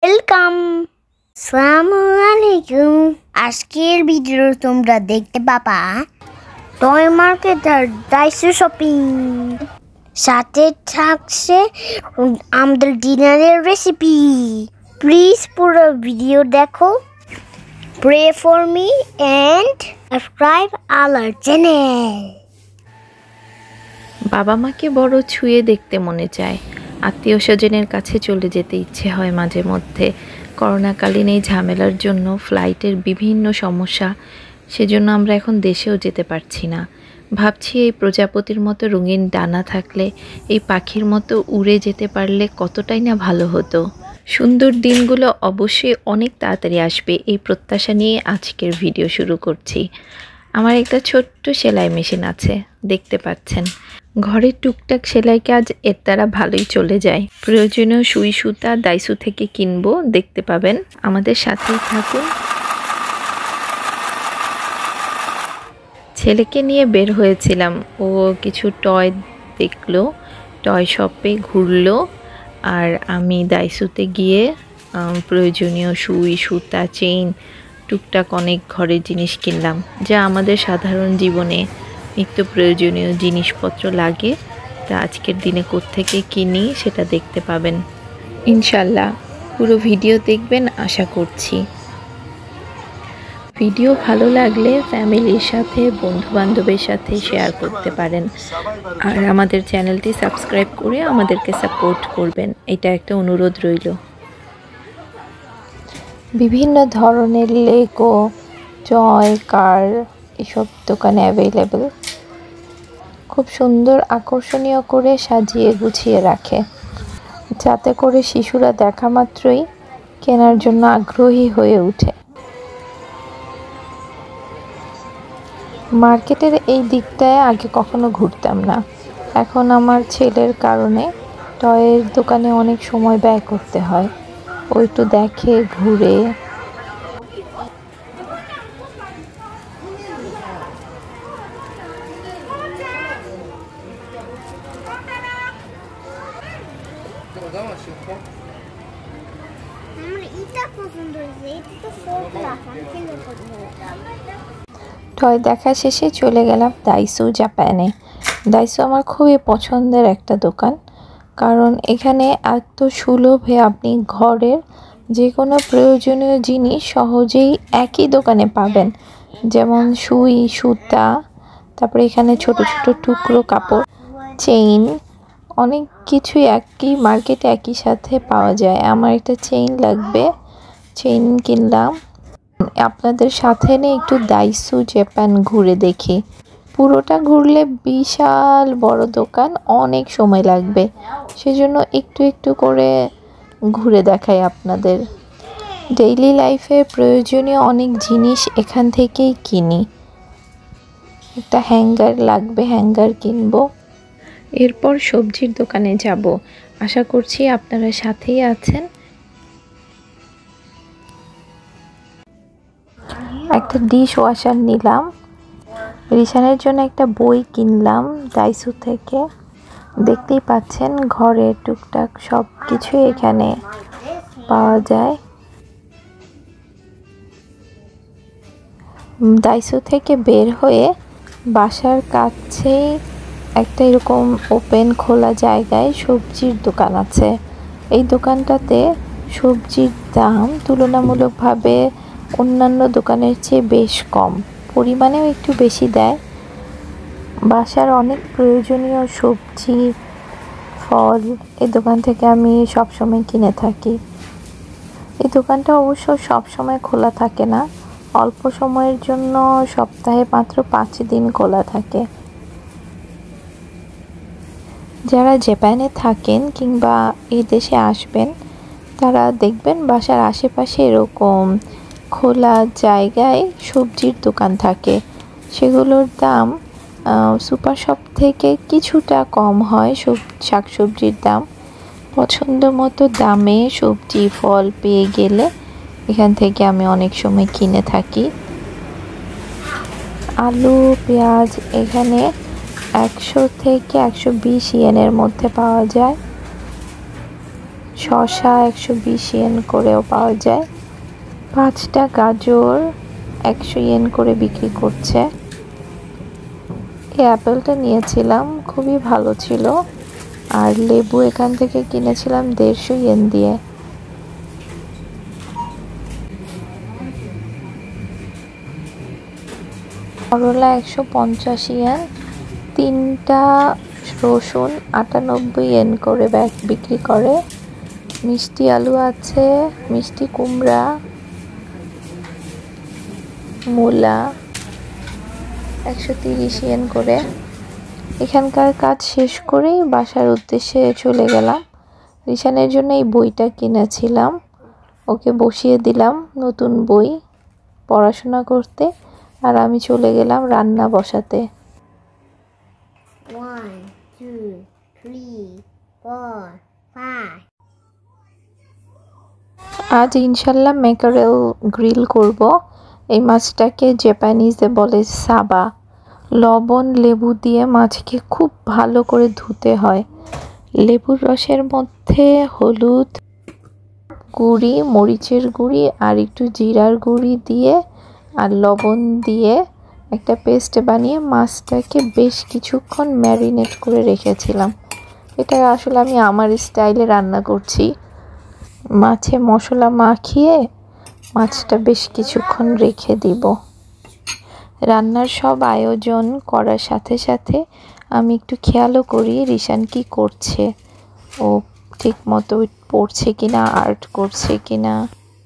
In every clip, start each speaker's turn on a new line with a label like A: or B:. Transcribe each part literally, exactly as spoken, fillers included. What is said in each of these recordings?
A: Welcome. আসসালামুয়ালাইকুম। আজকের video তোমরা দেখতে পাবা টয় মার্কেট আর ডাইসো শপিং, সাথে থাকছে আমাদের ডিনারের রেসিপি। প্লিজ পুরো ভিডিও দেখো। Pray for me and subscribe our channel.
B: বাবা মাকে বড় ছুঁয়ে দেখতে মনে চায়, আত্মীয় স্বজনের কাছে চলে যেতে ইচ্ছে হয় মাঝে মধ্যে। করোনাকালীন এই ঝামেলার জন্য ফ্লাইটের বিভিন্ন সমস্যা, সেজন্য আমরা এখন দেশেও যেতে পারছি না। ভাবছি এই প্রজাপতির মতো রঙিন ডানা থাকলে, এই পাখির মতো উড়ে যেতে পারলে কতটাই না ভালো হতো। সুন্দর দিনগুলো অবশ্যই অনেক তাড়াতাড়ি আসবে, এই প্রত্যাশা নিয়ে আজকের ভিডিও শুরু করছি। আমার একটা ছোট্ট সেলাই মেশিন আছে, দেখতে পাচ্ছেন। ঘরের টুকটাক সেলাই কাজ এর দ্বারা ভালোই চলে যায়। প্রয়োজনীয় সুই সুতা দাইসো থেকে কিনবো, দেখতে পাবেন। আমাদের সাথেই থাকুন। ছেলেকে নিয়ে বের হয়েছিলাম, ও কিছু টয় দেখলো, টয় শপে ঘুরলো, আর আমি দাইসোতে গিয়ে প্রয়োজনীয় সুই সুতা চেইন টুকটাক অনেক ঘরের জিনিস কিনলাম, যা আমাদের সাধারণ জীবনে নিত্য প্রয়োজনীয় জিনিসপত্র লাগে। তা আজকের দিনে কোত্থেকে কিনি সেটা দেখতে পাবেন ইনশাল্লাহ। পুরো ভিডিও দেখবেন আশা করছি। ভিডিও ভালো লাগলে ফ্যামিলির সাথে বন্ধুবান্ধবের সাথে শেয়ার করতে পারেন, আর আমাদের চ্যানেলটি সাবস্ক্রাইব করে আমাদেরকে সাপোর্ট করবেন, এটা একটা অনুরোধ রইল। বিভিন্ন ধরনের লেগো, টয় কার এসব দোকানে অ্যাভেলেবেল। খুব সুন্দর আকর্ষণীয় করে সাজিয়ে গুছিয়ে রাখে, যাতে করে শিশুরা দেখা মাত্রই কেনার জন্য আগ্রহী হয়ে ওঠে। মার্কেটের এই দিকটায় আগে কখনো ঘুরতাম না, এখন আমার ছেলের কারণে টয়ের দোকানে অনেক সময় ব্যয় করতে হয়। ও একটু দেখে, ঘুরে। টয় দেখা শেষে চলে গেলাম দাইসো জাপানে। দাইসো আমার খুবই পছন্দের একটা দোকান, কারণ এখানে এত সুলভে আপনি ঘরের যে কোনো প্রয়োজনীয় জিনিস সহজেই একই দোকানে পাবেন। যেমন সুই সুতা, তারপরে এখানে ছোট ছোট টুকরো কাপড়, চেইন, অনেক কিছুই একই মার্কেটে একই সাথে পাওয়া যায়। আমার একটা চেইন লাগবে, চেইন কিনলাম। আপনাদের সাথে নিয়ে একটু দাইসো জাপান ঘুরে দেখি। পুরোটা ঘুরলে বিশাল বড় দোকান, অনেক সময় লাগবে, সেজন্য একটু একটু করে ঘুরে দেখাই আপনাদের। ডেইলি লাইফে প্রয়োজনীয় অনেক জিনিস এখান থেকেই কিনি। একটা হ্যাঙ্গার লাগবে, হ্যাঙ্গার কিনবো। এরপর সবজির দোকানে যাব, আশা করছি আপনারা সাথেই আছেন। একটা ডিশ ওয়াশার নিলাম, রিসানের জন্য একটা বই কিনলাম দাইসো থেকে। দেখতেই পাচ্ছেন ঘরের টুকটাক সব কিছুই এখানে পাওয়া যায়। দাইসো থেকে বের হয়ে বাসার কাছেই একটা এরকম ওপেন খোলা জায়গায় সবজির দোকান আছে। এই দোকানটাতে সবজির দাম তুলনামূলকভাবে অন্যান্য দোকানের চেয়ে বেশ কম, পরিমাণেও একটু বেশি দেয়। বাসার অনেক প্রয়োজনীয় সবজি, ফল এই দোকান থেকে আমি সবসময় কিনে থাকি। এই দোকানটা অবশ্য সবসময় খোলা থাকে না, অল্প সময়ের জন্য সপ্তাহে মাত্র পাঁচ দিন খোলা থাকে। যারা জাপানে থাকেন কিংবা এই দেশে আসবেন, তারা দেখবেন বাসার আশেপাশে এরকম খোলা জায়গায় সবজির দোকান থাকে। সেগুলোর দাম সুপার শপ থেকে কিছুটা কম হয়। সব শাকসবজির দাম পছন্দ মতো দামে সবজি ফল পেয়ে গেলে এখান থেকে আমি অনেক সময় কিনে থাকি। আলু পেঁয়াজ এখানে একশো থেকে একশো বিশ ইয়েনের মধ্যে পাওয়া যায়। শসা একশো বিশ ইয়েন করেও পাওয়া যায়। পাঁচটা গাজর একশো ইয়েন করে বিক্রি করছে। এই অ্যাপেলটা নিয়েছিলাম, খুবই ভালো ছিল। আর লেবু এখান থেকে কিনেছিলাম দেড়শো ইয়েন দিয়ে। করলা একশো পঞ্চাশ ইয়েন, তিনটা রসুন আটানব্বই ইয়েন করে ব্যাগ বিক্রি করে। মিষ্টি আলু আছে, মিষ্টি কুমড়া, মূলা একশো তিরিশ ইয়েন করে। এখানকার কাজ শেষ করেই বাসার উদ্দেশ্যে চলে গেলাম। রিশানের জন্য এই বইটা কিনেছিলাম, ওকে বসিয়ে দিলাম নতুন বই পড়াশোনা করতে, আর আমি চলে গেলাম রান্না বসাতে।
A: One, two, three, four, five.
B: আজ ইনশাল্লাহ ম্যাকারেল গ্রিল করব। এই মাছটাকে জাপানিজে বলে সাবা। লবণ লেবু দিয়ে মাছকে খুব ভালো করে ধুতে হয়। লেবুর রসের মধ্যে হলুদ গুঁড়ি, মরিচের গুঁড়ি আর একটু জিরার গুঁড়ি দিয়ে আর লবণ দিয়ে একটা পেস্ট বানিয়ে মাছটাকে বেশ কিছুক্ষণ ম্যারিনেট করে রেখেছিলাম। এটা আসলে আমি আমার স্টাইলে রান্না করছি। মাছে মশলা মাখিয়ে মাছটা বেশ কিছুক্ষণ রেখে দিব। রান্নার সব আয়োজন করার সাথে সাথে আমি একটু খেয়ালও করি রিশান কি করছে, ও ঠিক মতো পড়ছে কিনা, আর্ট করছে কিনা।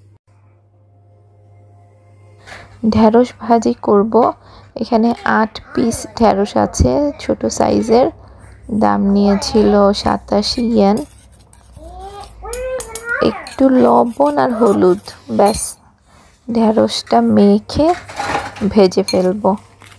B: ঢেঁড়স ভাজি করব। এখানে আট পিস ঢেঁড়স আছে ছোট সাইজের, দাম নিয়েছিল সাতাশি ইয়েন। একটু লবণ আর হলুদ, ব্যাস ঢেঁড়সটা মেখে ভেজে ফেলবো।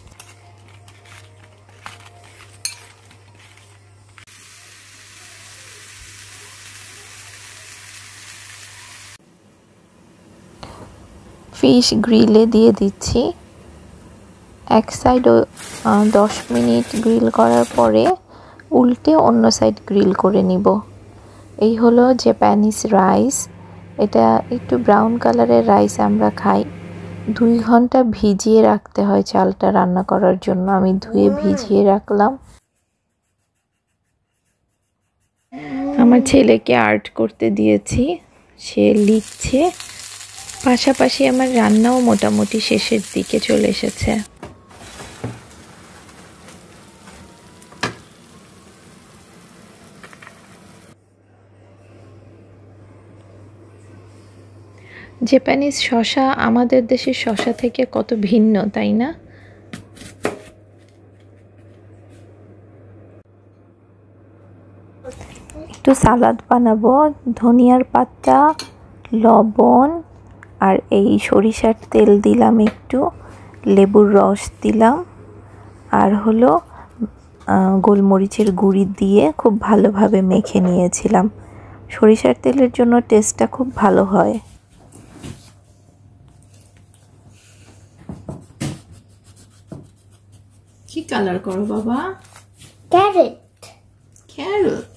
B: ফিশ গ্রিলে দিয়ে দিচ্ছি। এক সাইড দশ মিনিট গ্রিল করার পরে উল্টে অন্য সাইড গ্রিল করে নিব। এই হলো জাপানিজ রাইস। এটা একটু ব্রাউন কালারের রাইস আমরা খাই। দুই ঘন্টা ভিজিয়ে রাখতে হয় চালটা রান্না করার জন্য। আমি ধুয়ে ভিজিয়ে রাখলাম। আমার ছেলেকে আর্ট করতে দিয়েছি, সে লিখছে। পাশাপাশি আমার রান্নাও মোটামুটি শেষের দিকে চলে এসেছে। জাপানিজ শসা আমাদের দেশের শসা থেকে কত ভিন্ন, তাই না? একটু সালাদ বানাবো। ধনিয়ার পাতা, লবণ আর এই সরিষার তেল দিলাম, একটু লেবুর রস দিলাম, আর হলো গোলমরিচের গুঁড়ি দিয়ে খুব ভালোভাবে মেখে নিয়েছিলাম। সরিষার তেলের জন্য টেস্টটা খুব ভালো হয়। কি কালার করো বাবা?
A: Carrot.
B: ক্যারট।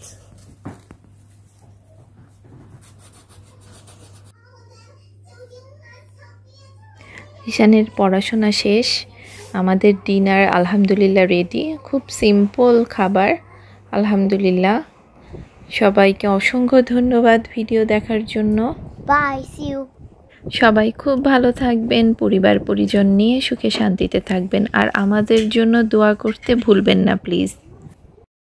B: ঈশানের পড়াশোনা শেষ, আমাদের ডিনার আলহামদুলিল্লাহ রেডি। খুব সিম্পল খাবার আলহামদুলিল্লাহ। সবাইকে অসংখ্য ধন্যবাদ ভিডিও দেখার জন্য।
A: Bye. See you.
B: সবাই খুব ভালো থাকবেন, পরিবার পরিজন নিয়ে সুখে শান্তিতে থাকবেন, আর আমাদের জন্য দোয়া করতে ভুলবেন না প্লিজ।